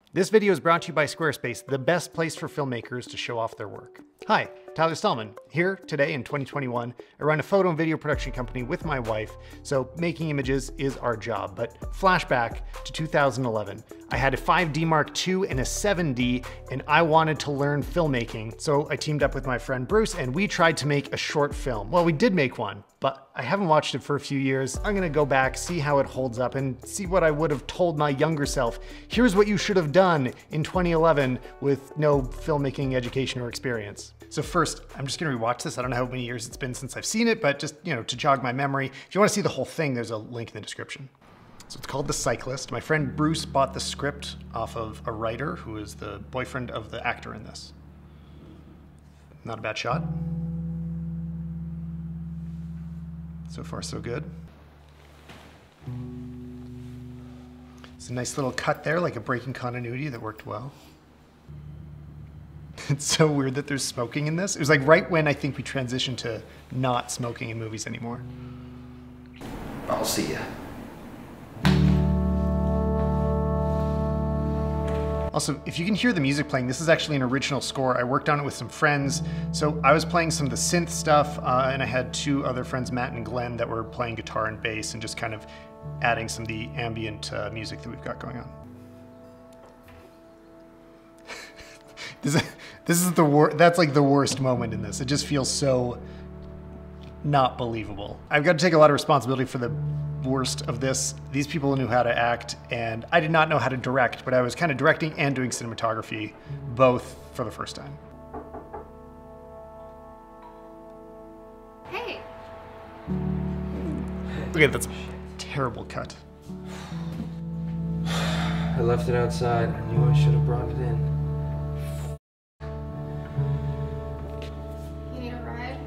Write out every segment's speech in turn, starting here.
This video is brought to you by Squarespace, the best place for filmmakers to show off their work. Hi, Tyler Stallman. Here today in 2021, I run a photo and video production company with my wife, so making images is our job. But flashback to 2011. I had a 5D Mark II and a 7D, and I wanted to learn filmmaking. So I teamed up with my friend Bruce, and we tried to make a short film. Well, we did make one, but I haven't watched it for a few years. I'm gonna go back, see how it holds up, and see what I would have told my younger self. Here's what you should have done in 2011 with no filmmaking education or experience. So first, I'm just gonna rewatch this. I don't know how many years it's been since I've seen it, but just, to jog my memory. If you wanna see the whole thing, there's a link in the description. So it's called The Cyclist. My friend Bruce bought the script off of a writer who is the boyfriend of the actor in this. Not a bad shot. So far, so good. It's a nice little cut there, like a breaking continuity that worked well. It's so weird that there's smoking in this. It was like right when I think we transitioned to not smoking in movies anymore. I'll see ya. Also, if you can hear the music playing, this is actually an original score. I worked on it with some friends. So I was playing some of the synth stuff, and I had two other friends, Matt and Glenn, that were playing guitar and bass and just kind of adding some of the ambient music that we've got going on. This is the worst. That's like the worst moment in this. It just feels so not believable. I've got to take a lot of responsibility for the worst of this. These people knew how to act, and I did not know how to direct, but I was kind of directing and doing cinematography, both for the first time. Hey. Okay, that's a terrible cut. I left it outside. I knew I should have brought it in. You need a ride?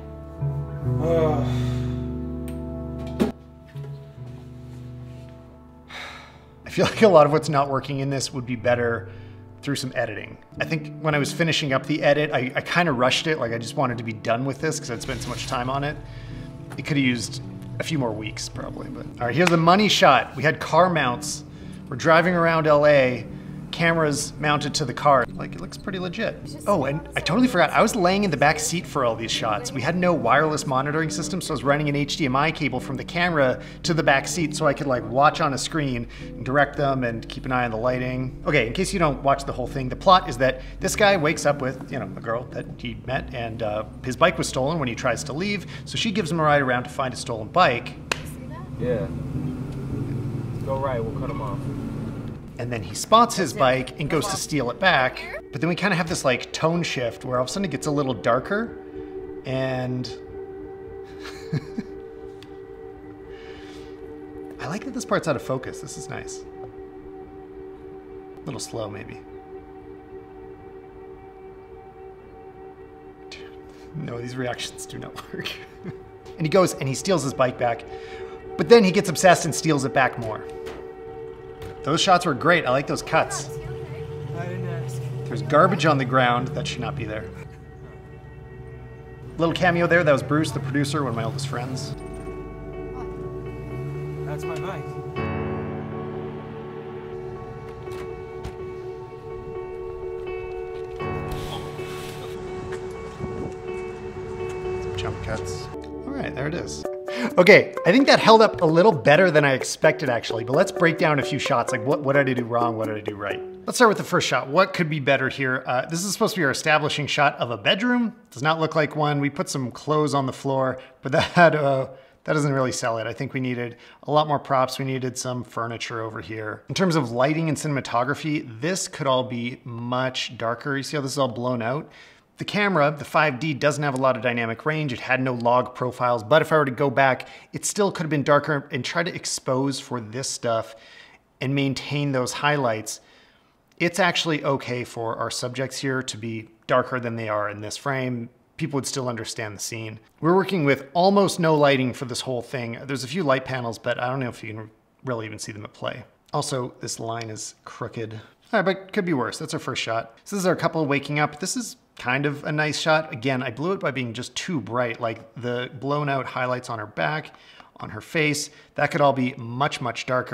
I feel like a lot of what's not working in this would be better through some editing. I think when I was finishing up the edit, I kind of rushed it. Like I just wanted to be done with this because I'd spent so much time on it. It could have used a few more weeks probably, but. All right, here's the money shot. We had car mounts. We're driving around LA, cameras mounted to the car. Like, it looks pretty legit. Oh, and I totally forgot, I was laying in the back seat for all these shots. We had no wireless monitoring system, so I was running an HDMI cable from the camera to the back seat so I could like watch on a screen and direct them and keep an eye on the lighting. Okay, in case you don't watch the whole thing, the plot is that this guy wakes up with, a girl that he met, and his bike was stolen when he tries to leave, so she gives him a ride around to find a stolen bike. See that? Yeah. Go right, we'll cut him off. And then he spots his bike and goes to steal it back. But then we kind of have this like tone shift where all of a sudden it gets a little darker and I like that this part's out of focus. This is nice. A little slow maybe. No, these reactions do not work. And he goes and he steals his bike back, but then he gets obsessed and steals it back more. Those shots were great. I like those cuts. I didn't ask. There's garbage on the ground. That should not be there. Little cameo there. That was Bruce, the producer, one of my oldest friends. That's my bike. Some jump cuts. All right, there it is. Okay, I think that held up a little better than I expected actually, but let's break down a few shots. Like what did I do wrong? What did I do right? Let's start with the first shot. What could be better here? This is supposed to be our establishing shot of a bedroom. Does not look like one. We put some clothes on the floor, but that doesn't really sell it. I think we needed a lot more props. We needed some furniture over here. In terms of lighting and cinematography, this could all be much darker. You see how this is all blown out? The camera, the 5D, doesn't have a lot of dynamic range. It had no log profiles, but if I were to go back, it still could have been darker and try to expose for this stuff and maintain those highlights. It's actually okay for our subjects here to be darker than they are in this frame. People would still understand the scene. We're working with almost no lighting for this whole thing. There's a few light panels, but I don't know if you can really even see them at play. Also, this line is crooked. All right, but could be worse. That's our first shot. So this is our couple waking up. This is kind of a nice shot. Again, I blew it by being just too bright, like the blown out highlights on her back, on her face. That could all be much, much darker.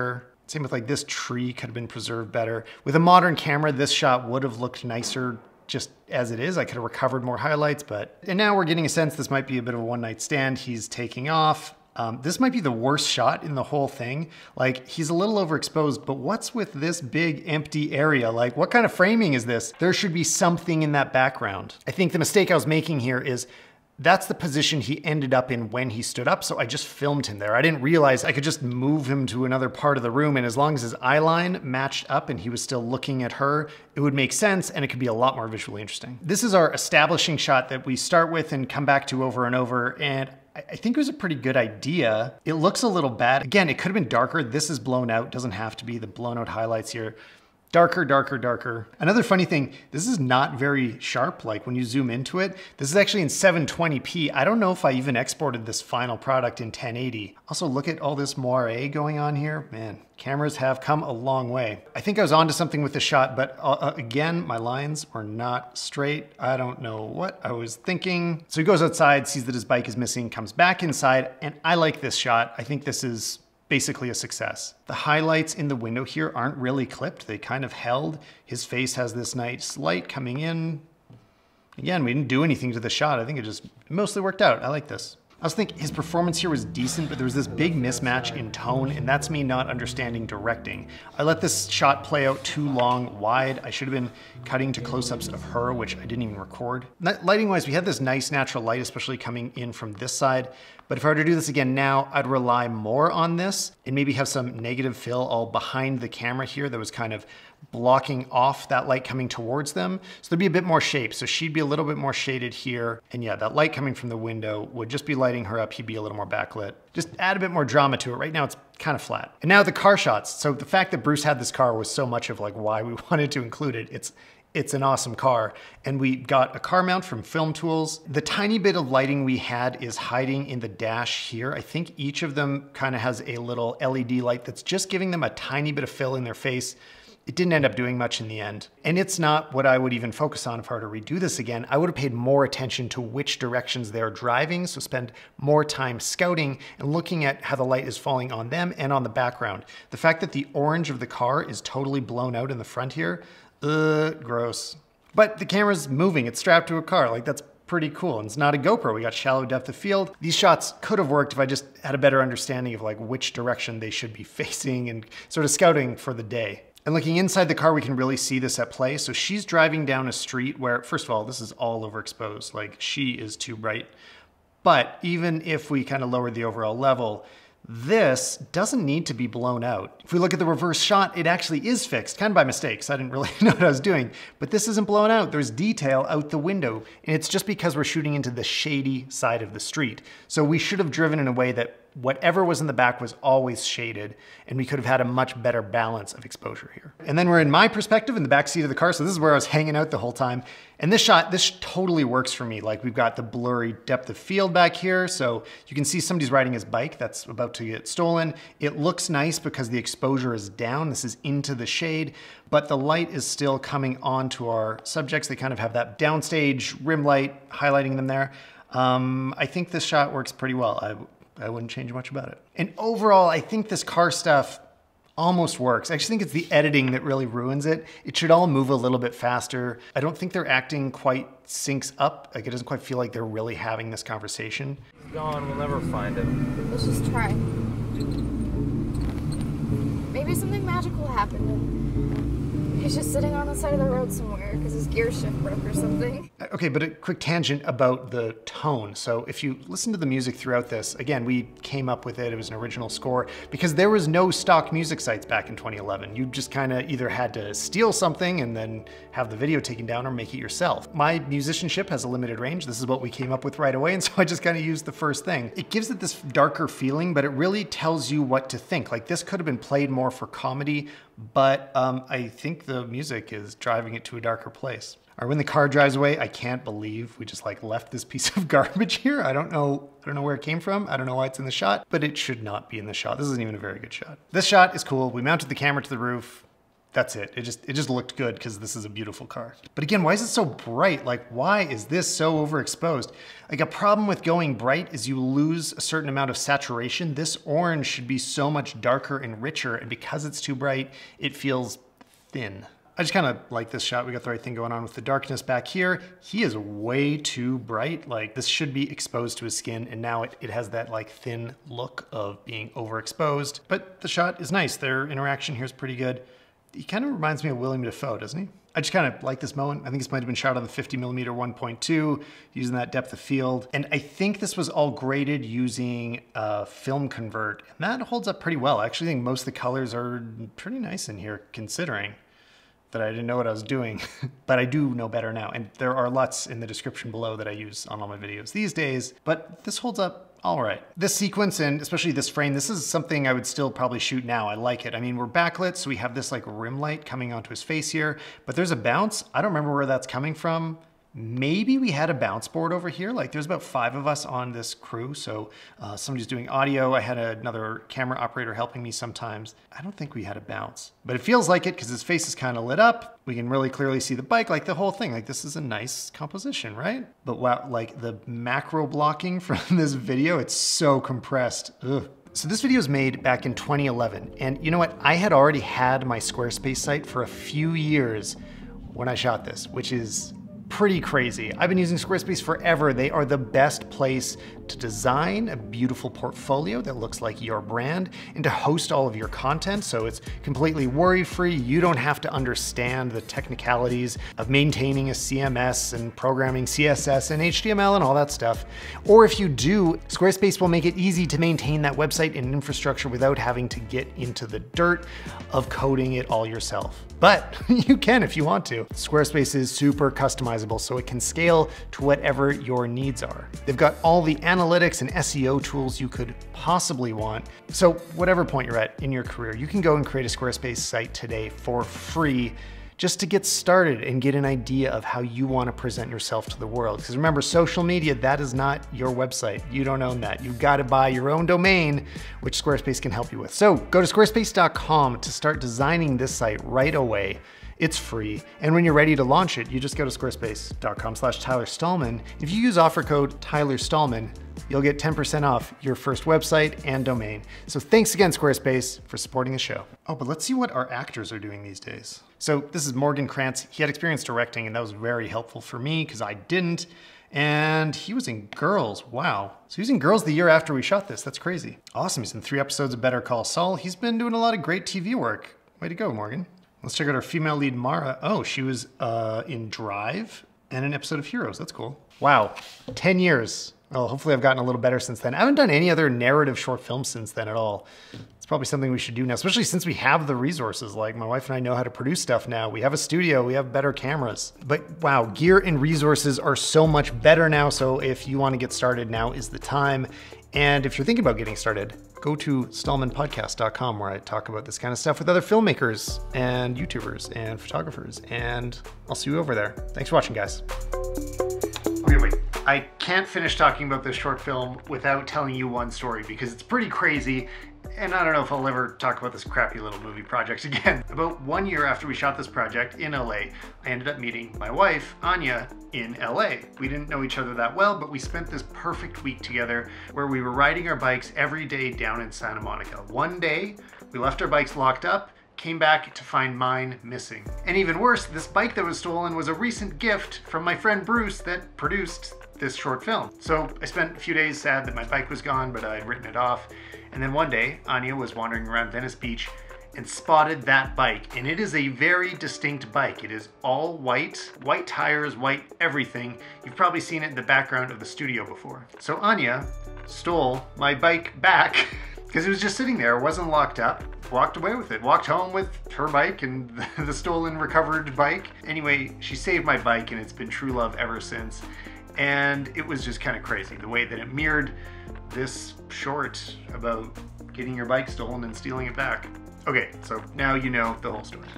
Same with like this tree could have been preserved better. With a modern camera, this shot would have looked nicer just as it is. I could have recovered more highlights, and now we're getting a sense this might be a bit of a one night stand. He's taking off. This might be the worst shot in the whole thing. Like, he's a little overexposed, but what's with this big empty area? Like, what kind of framing is this? There should be something in that background. I think the mistake I was making here is that's the position he ended up in when he stood up, so I just filmed him there. I didn't realize I could just move him to another part of the room, and as long as his eye line matched up and he was still looking at her, it would make sense and it could be a lot more visually interesting. This is our establishing shot that we start with and come back to over and over, and I think it was a pretty good idea. It looks a little bad. Again, it could have been darker. This is blown out, doesn't have to be. The blown out highlights here. Darker, darker, darker. Another funny thing, this is not very sharp. Like when you zoom into it, this is actually in 720p. I don't know if I even exported this final product in 1080. Also, look at all this moire going on here. Man, cameras have come a long way. I think I was onto something with the shot, but again, my lines were not straight. I don't know what I was thinking. So he goes outside, sees that his bike is missing, comes back inside, and I like this shot. I think this is basically a success. The highlights in the window here aren't really clipped. They kind of held. His face has this nice light coming in. Again, we didn't do anything to the shot. I think it just mostly worked out. I like this. I was thinking his performance here was decent, but there was this big mismatch in tone, and that's me not understanding directing. I let this shot play out too long wide. I should have been cutting to close-ups of her, which I didn't even record. Lighting-wise, we had this nice natural light, especially coming in from this side. But if I were to do this again now, I'd rely more on this and maybe have some negative fill all behind the camera here that was kind of blocking off that light coming towards them. So there'd be a bit more shape. So she'd be a little bit more shaded here. And yeah, that light coming from the window would just be lighting her up. He'd be a little more backlit. Just add a bit more drama to it. Right now it's kind of flat. And now the car shots. So the fact that Bruce had this car was so much of like why we wanted to include it. It's an awesome car. And we got a car mount from Film Tools. The tiny bit of lighting we had is hiding in the dash here. I think each of them kind of has a little LED light that's just giving them a tiny bit of fill in their face. It didn't end up doing much in the end. And it's not what I would even focus on if I were to redo this again. I would have paid more attention to which directions they're driving, so spend more time scouting and looking at how the light is falling on them and on the background. The fact that the orange of the car is totally blown out in the front here, gross. But the camera's moving, it's strapped to a car, like that's pretty cool. And it's not a GoPro, we got shallow depth of field. These shots could have worked if I just had a better understanding of like which direction they should be facing and sort of scouting for the day. And looking inside the car, we can really see this at play. So she's driving down a street where, first of all, this is all overexposed, like she is too bright. But even if we kind of lower the overall level, this doesn't need to be blown out. If we look at the reverse shot, it actually is fixed, kind of by mistake, so I didn't really know what I was doing. But this isn't blown out. There's detail out the window, and it's just because we're shooting into the shady side of the street. So we should have driven in a way that whatever was in the back was always shaded, and we could have had a much better balance of exposure here. And then we're in my perspective in the back seat of the car, so this is where I was hanging out the whole time. And this shot, this totally works for me. Like we've got the blurry depth of field back here, so you can see somebody's riding his bike that's about to get stolen. It looks nice because the exposure is down. This is into the shade, but the light is still coming onto our subjects. They kind of have that downstage rim light highlighting them there. I think this shot works pretty well. I wouldn't change much about it. And overall, I think this car stuff almost works. I actually think it's the editing that really ruins it. It should all move a little bit faster. I don't think their acting quite syncs up. Like it doesn't quite feel like they're really having this conversation. He's gone, we'll never find him. Let's just try. Maybe something magical happened. He's just sitting on the side of the road somewhere because his gear shift broke or something. Okay, but a quick tangent about the tone. So if you listen to the music throughout this, again, we came up with it. It was an original score because there was no stock music sites back in 2011. You just kind of either had to steal something and then have the video taken down or make it yourself. My musicianship has a limited range. This is what we came up with right away. And so I just kind of used the first thing. It gives it this darker feeling, but it really tells you what to think. Like this could have been played more for comedy, but I think the music is driving it to a darker place. Or when the car drives away, I can't believe we just like left this piece of garbage here. I don't know where it came from. I don't know why it's in the shot, but it should not be in the shot. This isn't even a very good shot. This shot is cool. We mounted the camera to the roof. That's it. It just looked good because this is a beautiful car. But again, why is it so bright? Like, why is this so overexposed? Like, a problem with going bright is you lose a certain amount of saturation. This orange should be so much darker and richer, and because it's too bright, it feels thin. I just kind of like this shot. We got the right thing going on with the darkness back here. He is way too bright. Like, this should be exposed to his skin, and now it has that like thin look of being overexposed. But the shot is nice. Their interaction here is pretty good. He kind of reminds me of William Dafoe, doesn't he? I just kind of like this moment. I think this might have been shot on the 50mm 1.2 using that depth of field. And I think this was all graded using Film Convert. And that holds up pretty well. I actually think most of the colors are pretty nice in here considering that I didn't know what I was doing, but I do know better now. And there are lots in the description below that I use on all my videos these days, but this holds up all right. This sequence, and especially this frame, this is something I would still probably shoot now. I like it. I mean, we're backlit, so we have this like rim light coming onto his face here, but there's a bounce. I don't remember where that's coming from. Maybe we had a bounce board over here. Like, there's about 5 of us on this crew. So somebody's doing audio. I had another camera operator helping me sometimes. I don't think we had a bounce, but it feels like it because his face is kind of lit up. We can really clearly see the bike, like the whole thing. Like, this is a nice composition, right? But wow, like the macro blocking from this video, it's so compressed. Ugh. So this video was made back in 2011. And you know what? I had already had my Squarespace site for a few years when I shot this, which is pretty crazy. I've been using Squarespace forever. They are the best place to design a beautiful portfolio that looks like your brand and to host all of your content. So it's completely worry-free. You don't have to understand the technicalities of maintaining a CMS and programming CSS and HTML and all that stuff. Or if you do, Squarespace will make it easy to maintain that website and infrastructure without having to get into the dirt of coding it all yourself. But you can if you want to. Squarespace is super customizable, so it can scale to whatever your needs are. They've got all the analytics and SEO tools you could possibly want. So whatever point you're at in your career, you can go and create a Squarespace site today for free just to get started and get an idea of how you want to present yourself to the world. Because remember, social media, that is not your website. You don't own that. You've got to buy your own domain, which Squarespace can help you with. So go to squarespace.com to start designing this site right away. It's free. And when you're ready to launch it, you just go to squarespace.com/Tyler Stallman. If you use offer code Tyler Stallman, you'll get 10% off your first website and domain. So thanks again, Squarespace, for supporting the show. Oh, but let's see what our actors are doing these days. So this is Morgan Krantz. He had experience directing, and that was very helpful for me because I didn't. And he was in Girls. Wow. So he was in Girls the year after we shot this. That's crazy. Awesome. He's in 3 episodes of Better Call Saul. He's been doing a lot of great TV work. Way to go, Morgan. Let's check out our female lead, Mara. Oh, she was in Drive and an episode of Heroes. That's cool. Wow. 10 years. Well, hopefully I've gotten a little better since then. I haven't done any other narrative short films since then at all. It's probably something we should do now, especially since we have the resources. Like, my wife and I know how to produce stuff now. We have a studio, we have better cameras. But wow, gear and resources are so much better now. So if you want to get started, now is the time. And if you're thinking about getting started, go to stallmanpodcast.com, where I talk about this kind of stuff with other filmmakers and YouTubers and photographers. And I'll see you over there. Thanks for watching, guys. Okay, wait. I can't finish talking about this short film without telling you one story because it's pretty crazy. And I don't know if I'll ever talk about this crappy little movie project again. About 1 year after we shot this project in LA, I ended up meeting my wife, Anya, in LA. We didn't know each other that well, but we spent this perfect week together where we were riding our bikes every day down in Santa Monica. One day, we left our bikes locked up, came back to find mine missing. And even worse, this bike that was stolen was a recent gift from my friend Bruce that produced this short film. So I spent a few days sad that my bike was gone, but I'd written it off. And then one day, Anya was wandering around Venice Beach and spotted that bike. And it is a very distinct bike. It is all white tires, white everything. You've probably seen it in the background of the studio before. So Anya stole my bike back because it was just sitting there, wasn't locked up, walked away with it, walked home with her bike and the stolen recovered bike. Anyway, she saved my bike and it's been true love ever since. And it was just kind of crazy the way that it mirrored this short about getting your bike stolen and stealing it back. Okay, so now you know the whole story.